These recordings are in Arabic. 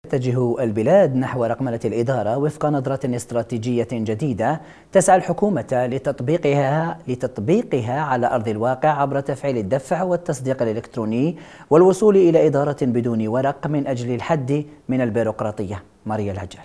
تتجه البلاد نحو رقمنة الإدارة وفق نظرة استراتيجية جديدة تسعى الحكومة لتطبيقها على أرض الواقع عبر تفعيل الدفع والتصديق الإلكتروني والوصول إلى إدارة بدون ورق من أجل الحد من البيروقراطية. ماريا العجال.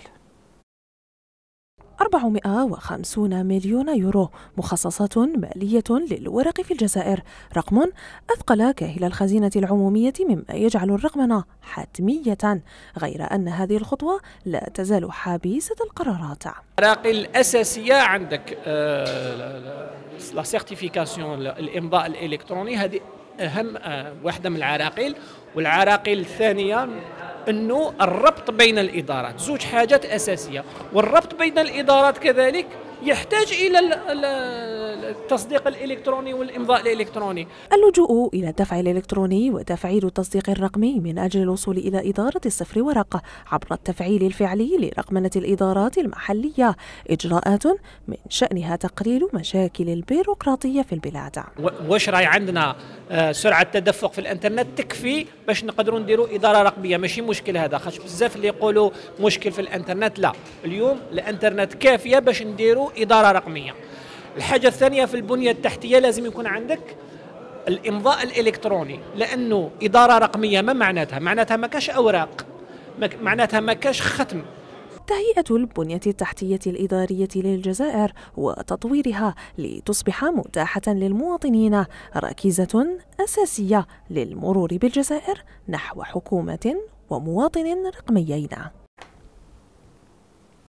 450 مليون يورو مخصصة مالية للورق في الجزائر، رقم أثقل كاهل الخزينة العمومية مما يجعل الرقمنة حتمية، غير أن هذه الخطوة لا تزال حابسة القرارات. العراقيل الأساسية عندك لا سيرتيفيكاسيون، الإمضاء الإلكتروني، هذه أهم واحدة من العراقيل. والعراقيل الثانية أنه الربط بين الإدارات، زوج حاجات أساسية، والربط بين الإدارات كذلك يحتاج إلى التصديق الإلكتروني والإمضاء الإلكتروني. اللجوء إلى الدفع الإلكتروني وتفعيل التصديق الرقمي من أجل الوصول إلى إدارة الصفر ورقة عبر التفعيل الفعلي لرقمنة الإدارات المحلية، إجراءات من شأنها تقليل مشاكل البيروقراطية في البلاد. واش راي عندنا سرعة تدفق في الانترنت تكفي باش نقدروا نديروا إدارة رقمية، ماشي مشكل هذا، خاطر بزاف اللي يقولوا مشكل في الانترنت، لا، اليوم الانترنت كافية باش نديروا إدارة رقمية. الحاجة الثانية في البنية التحتية لازم يكون عندك الإمضاء الإلكتروني، لأنه إدارة رقمية ما معناتها ما كاش أوراق، معناتها ما كاش ختم. تهيئة البنية التحتية الإدارية للجزائر وتطويرها لتصبح متاحة للمواطنين ركيزة أساسية للمرور بالجزائر نحو حكومة ومواطن رقميين.